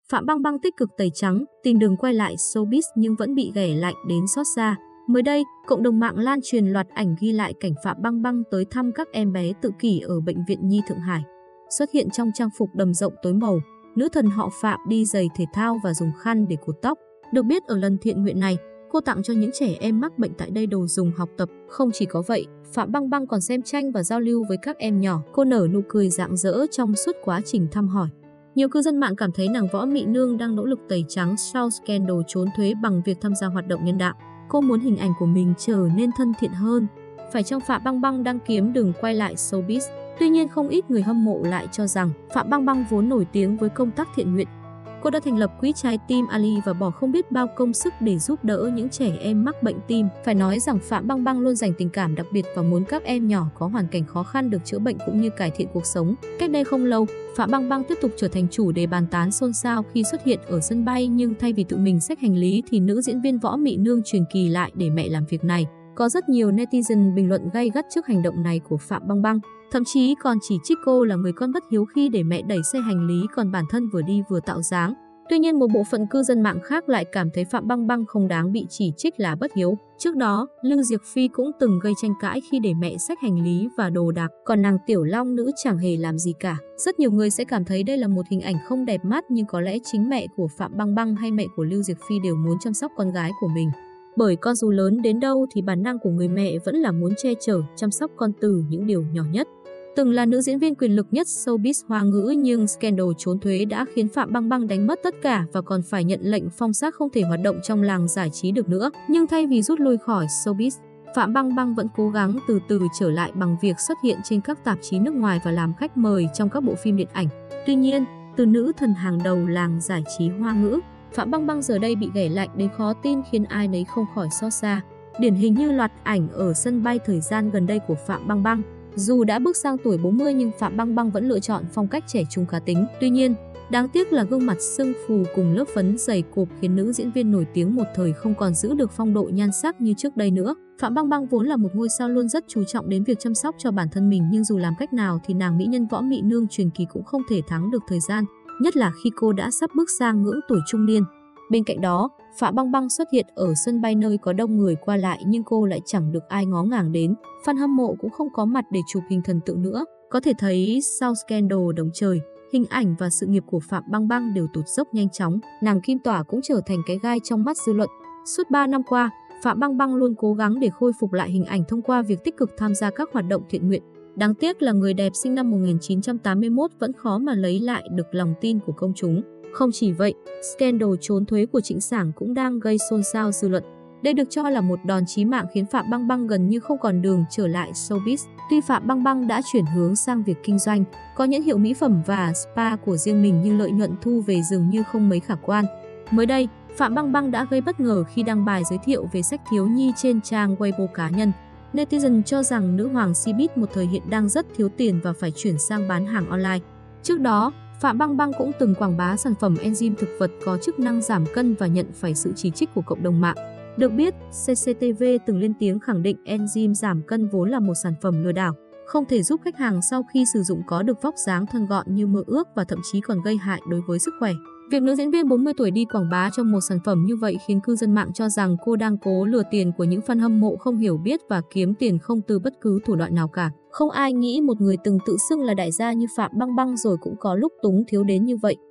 Phạm Băng Băng tích cực tẩy trắng, tìm đường quay lại showbiz nhưng vẫn bị ghẻ lạnh đến xót xa. Mới đây, cộng đồng mạng lan truyền loạt ảnh ghi lại cảnh Phạm Băng Băng tới thăm các em bé tự kỷ ở Bệnh viện Nhi Thượng Hải. Xuất hiện trong trang phục đầm rộng tối màu, nữ thần họ Phạm đi giày thể thao và dùng khăn để cột tóc. Được biết ở lần thiện nguyện này, cô tặng cho những trẻ em mắc bệnh tại đây đồ dùng học tập. Không chỉ có vậy, Phạm Băng Băng còn xem tranh và giao lưu với các em nhỏ. Cô nở nụ cười rạng rỡ trong suốt quá trình thăm hỏi. Nhiều cư dân mạng cảm thấy nàng Võ Mị Nương đang nỗ lực tẩy trắng sau scandal trốn thuế bằng việc tham gia hoạt động nhân đạo. Cô muốn hình ảnh của mình trở nên thân thiện hơn. Phải chăng Phạm Băng Băng đang kiếm đường quay lại showbiz? Tuy nhiên không ít người hâm mộ lại cho rằng Phạm Băng Băng vốn nổi tiếng với công tác thiện nguyện. Cô đã thành lập quỹ trái tim Ali và bỏ không biết bao công sức để giúp đỡ những trẻ em mắc bệnh tim. Phải nói rằng Phạm Băng Băng luôn dành tình cảm đặc biệt và muốn các em nhỏ có hoàn cảnh khó khăn được chữa bệnh cũng như cải thiện cuộc sống. Cách đây không lâu, Phạm Băng Băng tiếp tục trở thành chủ đề bàn tán xôn xao khi xuất hiện ở sân bay, nhưng thay vì tự mình xách hành lý thì nữ diễn viên Võ Mị Nương truyền kỳ lại để mẹ làm việc này. Có rất nhiều netizen bình luận gay gắt trước hành động này của Phạm Băng Băng, thậm chí còn chỉ trích cô là người con bất hiếu khi để mẹ đẩy xe hành lý còn bản thân vừa đi vừa tạo dáng. Tuy nhiên, một bộ phận cư dân mạng khác lại cảm thấy Phạm Băng Băng không đáng bị chỉ trích là bất hiếu. Trước đó, Lưu Diệc Phi cũng từng gây tranh cãi khi để mẹ xách hành lý và đồ đạc, còn nàng Tiểu Long nữ chẳng hề làm gì cả. Rất nhiều người sẽ cảm thấy đây là một hình ảnh không đẹp mắt, nhưng có lẽ chính mẹ của Phạm Băng Băng hay mẹ của Lưu Diệc Phi đều muốn chăm sóc con gái của mình. Bởi con dù lớn đến đâu thì bản năng của người mẹ vẫn là muốn che chở, chăm sóc con từ những điều nhỏ nhất. Từng là nữ diễn viên quyền lực nhất showbiz Hoa ngữ, nhưng scandal trốn thuế đã khiến Phạm Băng Băng đánh mất tất cả và còn phải nhận lệnh phong sát không thể hoạt động trong làng giải trí được nữa. Nhưng thay vì rút lui khỏi showbiz, Phạm Băng Băng vẫn cố gắng từ từ trở lại bằng việc xuất hiện trên các tạp chí nước ngoài và làm khách mời trong các bộ phim điện ảnh. Tuy nhiên, từ nữ thần hàng đầu làng giải trí Hoa ngữ, Phạm Băng Băng giờ đây bị ghẻ lạnh đến khó tin khiến ai nấy không khỏi xót xa. Điển hình như loạt ảnh ở sân bay thời gian gần đây của Phạm Băng Băng. Dù đã bước sang tuổi 40 nhưng Phạm Băng Băng vẫn lựa chọn phong cách trẻ trung cá tính. Tuy nhiên, đáng tiếc là gương mặt sưng phù cùng lớp phấn dày cộp khiến nữ diễn viên nổi tiếng một thời không còn giữ được phong độ nhan sắc như trước đây nữa. Phạm Băng Băng vốn là một ngôi sao luôn rất chú trọng đến việc chăm sóc cho bản thân mình, nhưng dù làm cách nào thì nàng mỹ nhân Võ Mị Nương truyền kỳ cũng không thể thắng được thời gian, nhất là khi cô đã sắp bước sang ngưỡng tuổi trung niên. Bên cạnh đó, Phạm Băng Băng xuất hiện ở sân bay nơi có đông người qua lại nhưng cô lại chẳng được ai ngó ngàng đến. Fan hâm mộ cũng không có mặt để chụp hình thần tượng nữa. Có thể thấy sau scandal động trời, hình ảnh và sự nghiệp của Phạm Băng Băng đều tụt dốc nhanh chóng. Nàng Kim Tỏa cũng trở thành cái gai trong mắt dư luận. Suốt 3 năm qua, Phạm Băng Băng luôn cố gắng để khôi phục lại hình ảnh thông qua việc tích cực tham gia các hoạt động thiện nguyện. Đáng tiếc là người đẹp sinh năm 1981 vẫn khó mà lấy lại được lòng tin của công chúng. Không chỉ vậy, scandal trốn thuế của Trịnh Sảng cũng đang gây xôn xao dư luận. Đây được cho là một đòn chí mạng khiến Phạm Băng Băng gần như không còn đường trở lại showbiz. Tuy Phạm Băng Băng đã chuyển hướng sang việc kinh doanh, có nhãn hiệu mỹ phẩm và spa của riêng mình, nhưng lợi nhuận thu về dường như không mấy khả quan. Mới đây, Phạm Băng Băng đã gây bất ngờ khi đăng bài giới thiệu về sách thiếu nhi trên trang Weibo cá nhân. Netizen cho rằng nữ hoàng showbiz một thời hiện đang rất thiếu tiền và phải chuyển sang bán hàng online. Trước đó, Phạm Băng Băng cũng từng quảng bá sản phẩm enzyme thực vật có chức năng giảm cân và nhận phải sự chỉ trích của cộng đồng mạng. Được biết, CCTV từng lên tiếng khẳng định enzyme giảm cân vốn là một sản phẩm lừa đảo, không thể giúp khách hàng sau khi sử dụng có được vóc dáng thon gọn như mơ ước và thậm chí còn gây hại đối với sức khỏe. Việc nữ diễn viên 40 tuổi đi quảng bá cho một sản phẩm như vậy khiến cư dân mạng cho rằng cô đang cố lừa tiền của những fan hâm mộ không hiểu biết và kiếm tiền không từ bất cứ thủ đoạn nào cả. Không ai nghĩ một người từng tự xưng là đại gia như Phạm Băng Băng rồi cũng có lúc túng thiếu đến như vậy.